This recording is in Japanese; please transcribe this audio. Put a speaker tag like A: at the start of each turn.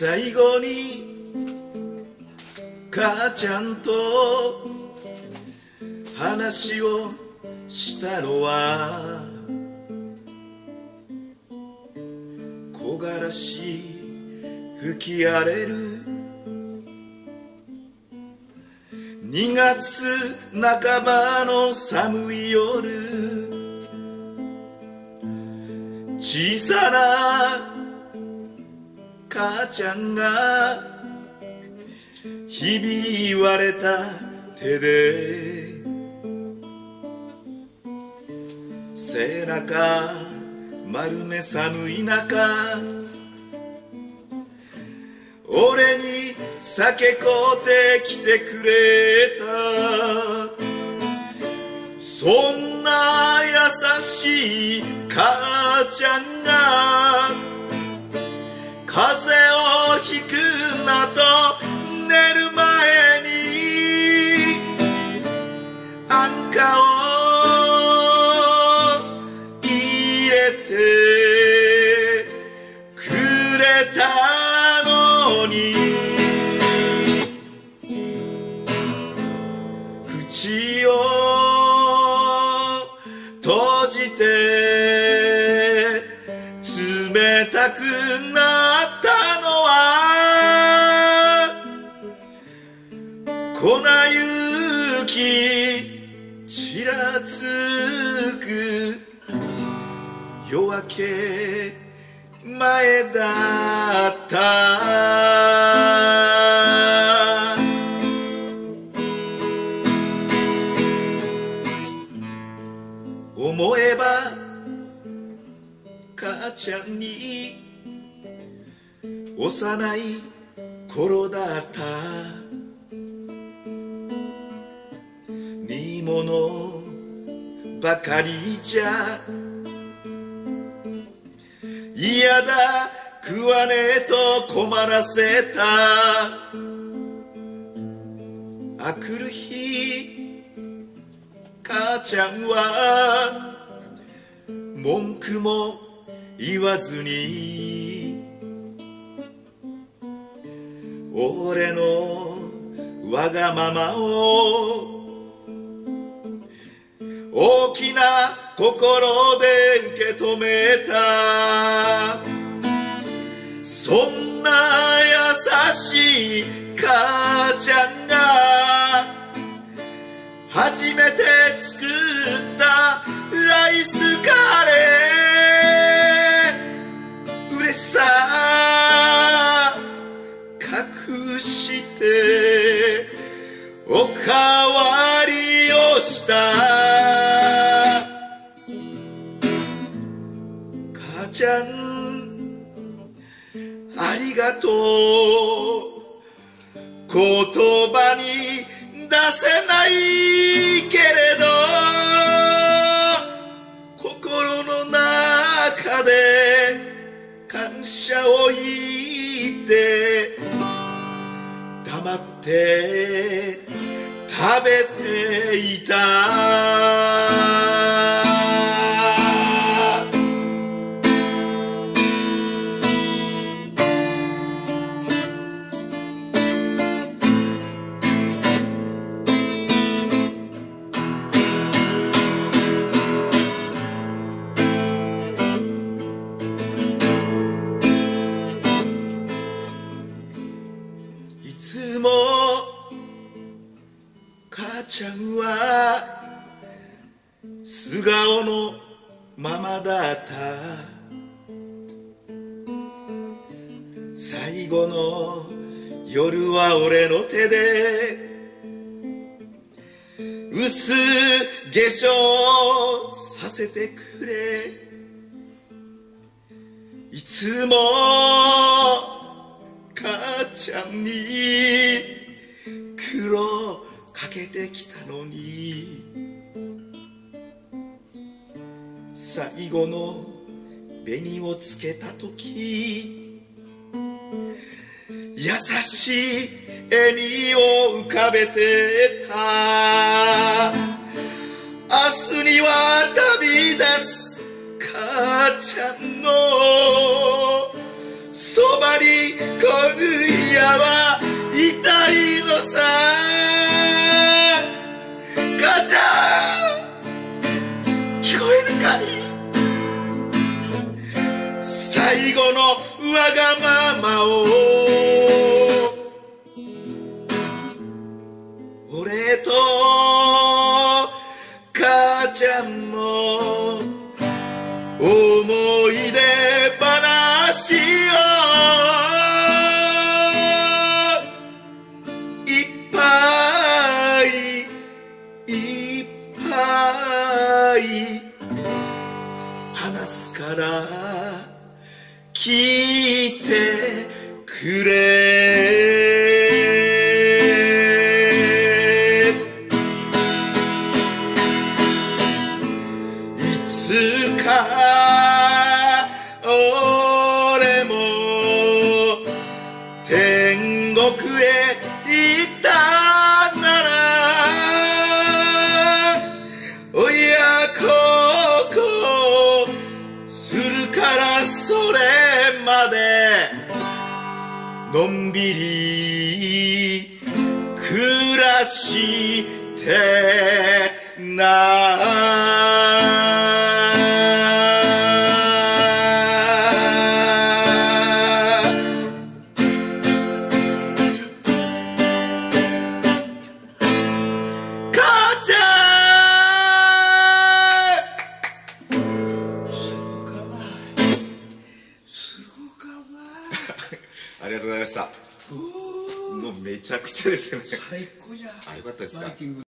A: 最後に母ちゃんと話をしたのは木枯らし吹き荒れる2月半ばの寒い夜、小さな母ちゃんがひび割れた手で背中丸め寒い中、俺に酒買うてきてくれた。そんな優しい母ちゃんが風邪をひくなと寝る前にあんかを入れてくれたのに、口を閉じて冷たくなったのは粉雪ちらつく夜明け前だった。思えば母ちゃんに幼い頃だった。煮物ばかりじゃ嫌だ食わねえと困らせた。あくる日母ちゃんは文句も言わずに俺のわがままを大きな心で受け止めた。そんな優しい母ちゃんが初めて作ったライスカレー、嬉しさ隠しておかわりをした。母ちゃんありがとう、言葉に出せないけれど心の中で感謝を言って黙って食べていた。いつも母ちゃんは素顔のままだった。最後の夜は俺の手で薄化粧させてくれ。いつも母ちゃんに苦労かけてきたのに、最後の紅をつけた時優しい笑みを浮かべてた。明日には旅立つ母ちゃんのそばに今夜は痛いのさ母ちゃん聞こえるかい最後のわがままを俺と母ちゃんも思い出話をいっぱいいっぱい話すから聞いてくれいつか俺も天国へ行ったなら親孝行するからそれまでのんびり暮らしてなありがとうございました。もうめちゃくちゃですよね。
B: 最高じゃん。
A: あ、よかったですか。